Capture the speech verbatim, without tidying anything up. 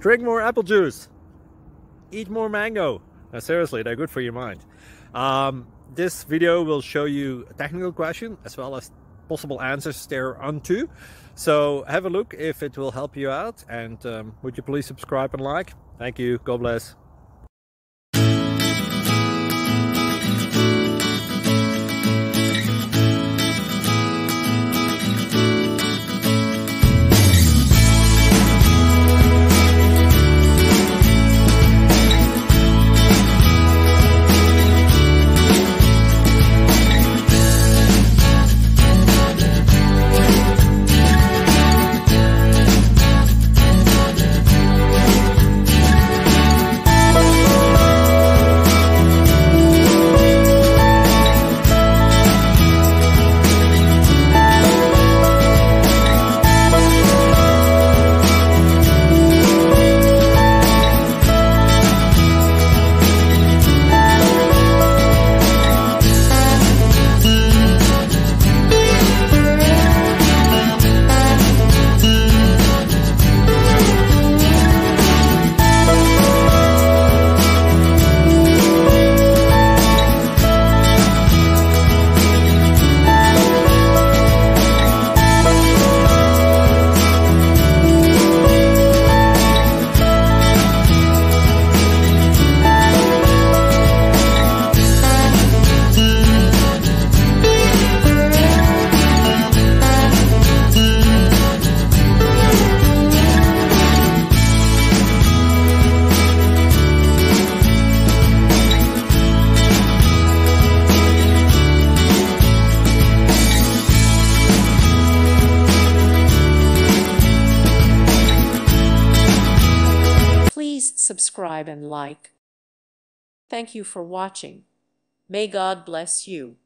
Drink more apple juice. Eat more mango. Now, seriously, they're good for your mind. Um, this video will show you a technical question as well as possible answers thereunto. So have a look if it will help you out. And um, would you please subscribe and like? Thank you. God bless. Please subscribe and like. Thank you for watching. May God bless you.